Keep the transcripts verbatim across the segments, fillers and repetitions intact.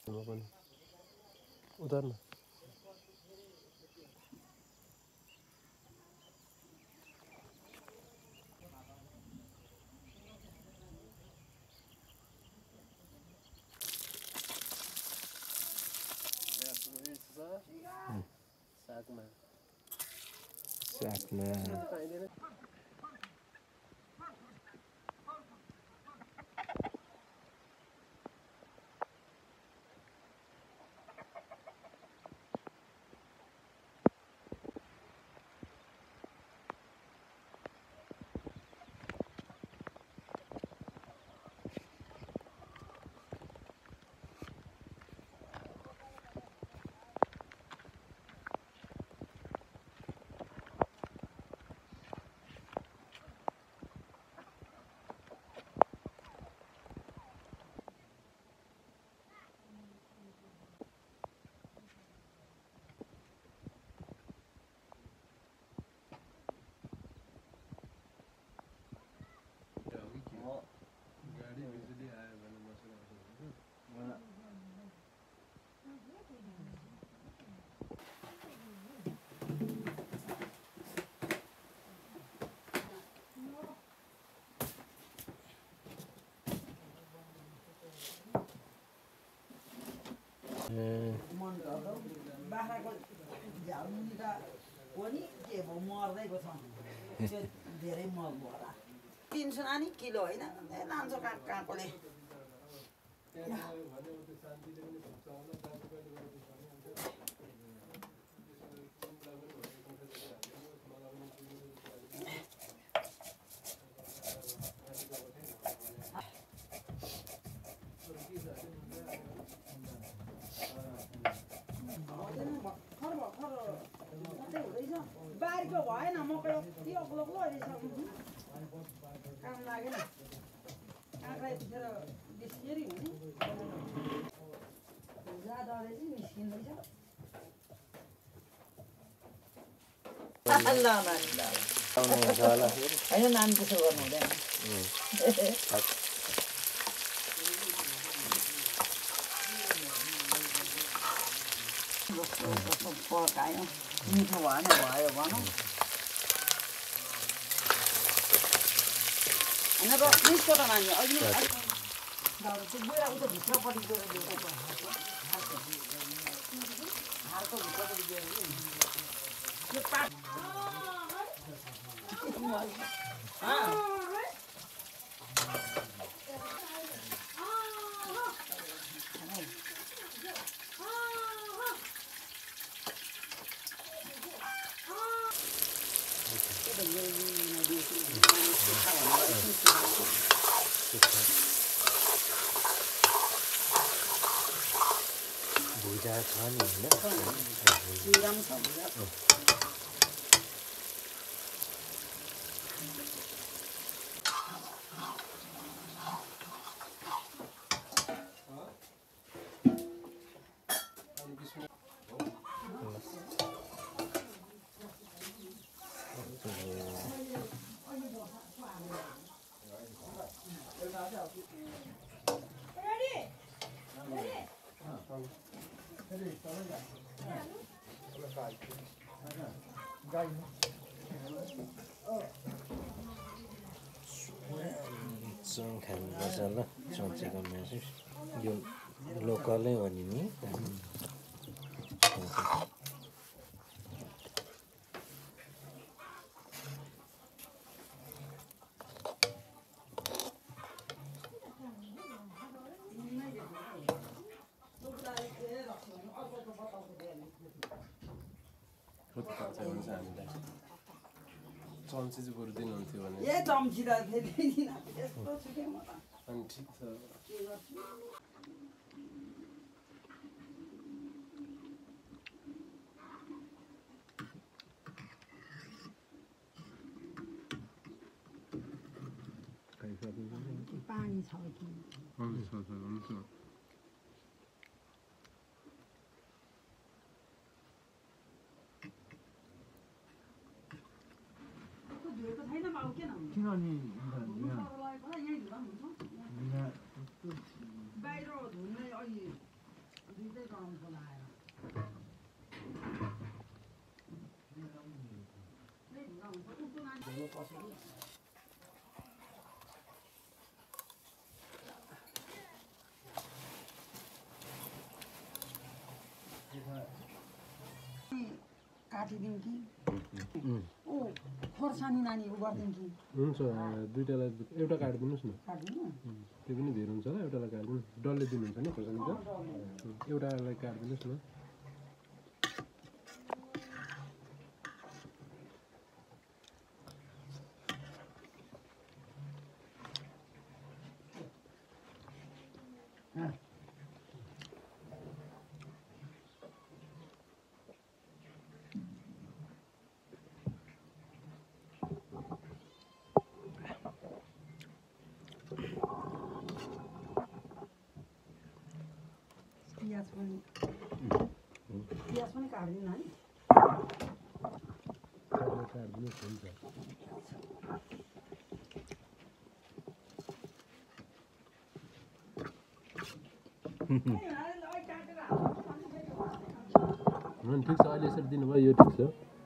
उतार न सागमा सागमा बाख्राको झ्याउनी त हो नि के भयो मर्दैको छ त्यो धेरै मल भयो होला तिन सौ नानी किलो होइन लान्छ कहाँ कहाँकोले बारीको भएन मकै यति अग्लो अग्लो रहेछ काम लागेन काँक्रा यतिखेर बिस्केरी हुने जाँदा चाहिँ निस्किँदैछ होइन नानी त्यसो गर्नु हुँदैन पकायो मिठो भएन भयो भनौँ होइन र मिसको त नानी अघि नै त्यो गएर उता भित्रपट्टि गएर हारको भित्रपट्टि गएर त्यो पाट भुजा छ नि होइन चङ खानुपर्छ ल चम्चीको मासु यो लोकलै हो नि नि चम्ची चाहिँ बरु दिनुहुन्थ्यो भने ए चम्ची त फेरि यस्तो छु के म त अनि ठिक छ पानी छ कि हुन्छ हुन्छ हुन्छ किनभने बाहिर धुने अलि दुईटै गरमको लगाएर काटिदिउँ कि ऊ खोर्सानी नानी उ गरिदिउँ कि हुन्छ दुईटालाई एउटा काटिदिनुहोस् न काटिदिनु त्यो पनि धेरै हुन्छ होला एउटालाई काटिदिनु डल्ले दिनुहुन्छ नि खोर्सानी त एउटालाई काटिदिनुहोस् न पियाज पनि पियाज पनि काटिदिनु है काटिदिनुहोस् हुन्छ ठिक छ अहिले यसरी दिनुभयो यो ठिक छ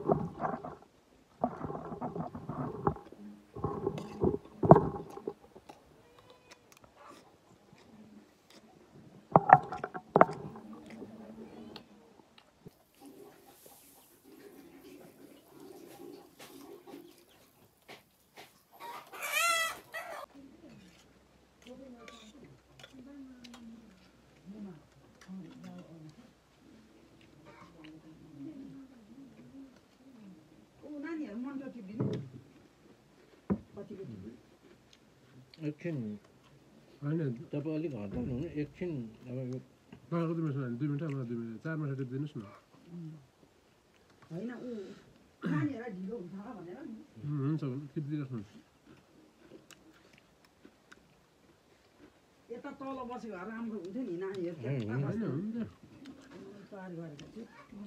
एकछिन होइन तपाईँ अलिक हटाउनु हुनु एकछिन अब यो तपाईँको दुई मिनट दुई मिनट मलाई दुई मिनट चार मिनट टिपिदिनुहोस् न होइन ऊ नानीहरूलाई ढिलो हुन्छ होला भनेर नि हुन्छ टिपिदिनुहोस् न यता तल बसेको भए राम्रो हुन्थ्यो नि नानीहरू होइन हुन्छ तयार गरेको थियो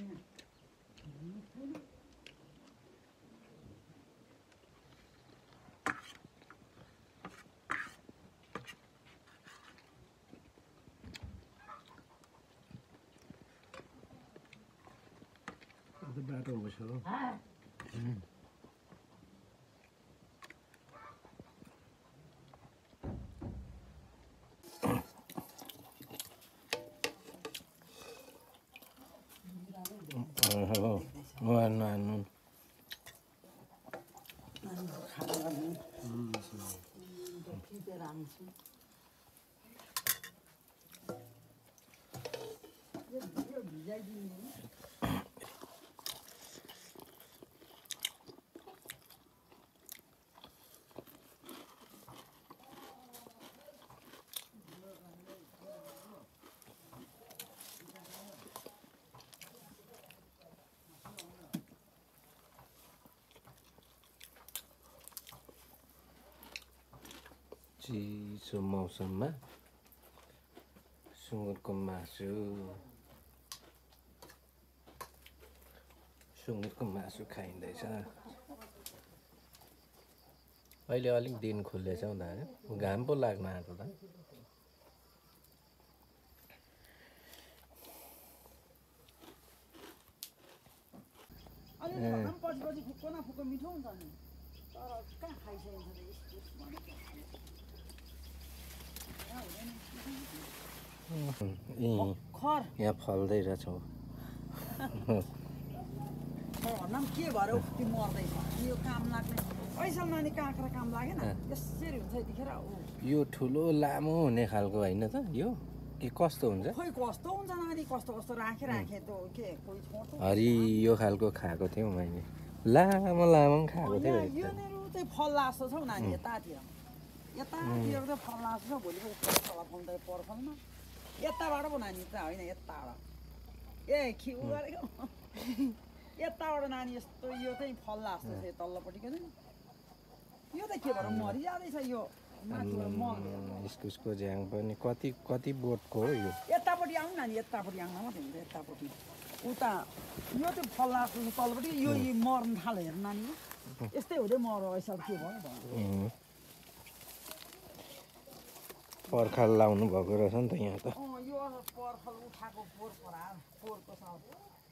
बाटो बस्यो नुन टिपेर आउँछु यो भिजाइदिनु चिसो मौसममा सुँगुरको मासु सुँगुरको मासु खाइँदैछ अहिले अलिक दिन खुल्लेछ हौ दाजु घाम पो लाग्न आएको त पछि पछि फुक्को न फुक्को मिठो हुन्छ नि तर कहाँ खाइसकिन्छ खर यहाँ फल्दै रहेछौ भन्दा के भएर उक्ति मर्दैछ यो काम लाग्ने पैसा नानी काँक्रा काम लागेन यसरी हुन्छ यतिखेर यो ठुलो लामो हुने खालको होइन त यो के कस्तो हुन्छ खोइ कस्तो हुन्छ नानी कस्तो कस्तो राखेँ राखेँ त के कोही छोटो हरियो खालको खाएको थियौँ मैले लामो लामो पनि खाएको थियो योनिर चाहिँ फल लाग्छ छौ नानी यतातिर यतातिर चाहिँ फल लाग्छ भोलि पर्खल पाउँदै पर्खलमा यताबाट पो नानी त होइन यताबाट ए खिउ गरेको यताबाट नानी यस्तो यो चाहिँ फल लाग्छ चाहिँ तल्लोपट्टिको चाहिँ यो त के भएर मरिजाँदैछ यो इस्कुसको झ्याङ पनि कति कति बोटको हो यो यतापट्टि आउनु नानी यतापट्टि आउन मात्रै हुन्छ यतापट्टि उता यो चाहिँ फल लाग्छ तल्लोपट्टि यो मर्न थाल्यो हेर्नु नानी यस्तै हुँदै मर यसो के भयो पर्खाल लाउनु भएको रहेछ नि त यहाँ त अँ यो पर्खल उठाएको पोहोर परा पोहोरको साउथ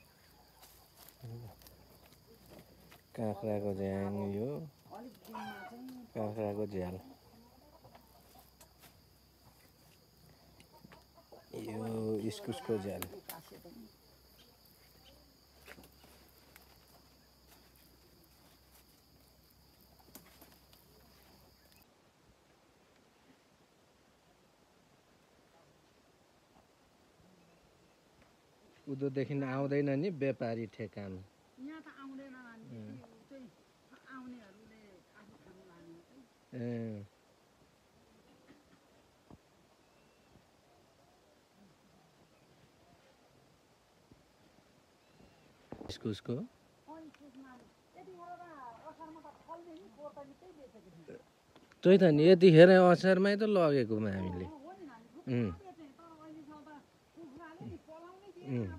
काँक्राको झ्याङ यो अलिक दिनमा चाहिँ काँक्राको झ्याल यो इस्कुसको झ्याल कासियो पनि उधोदेखि आउँदैन नि व्यापारी ठेकान यहाँ त आउँदैन नानी चाहिँ आउनेहरूले आफू खानु लाग्ने चाहिँ ए इस्कुसको त्यही त नि यतिखेर असारमै त लगेकोमा हामीले उम्, उम्।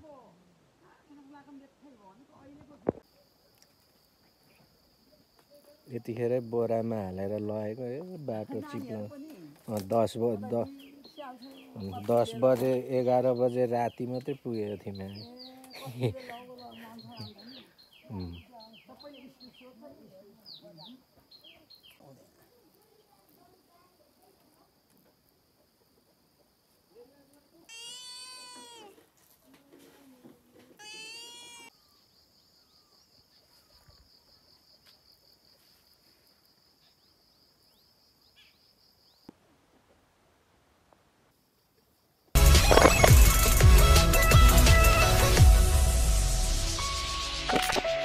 यतिखेरै बोरामा हालेर लगेको ए बाटो चिप्लो अँ, दस ब द दस बजे एघार बजे राति मात्रै पुगेको थियौँ हामी उम्। you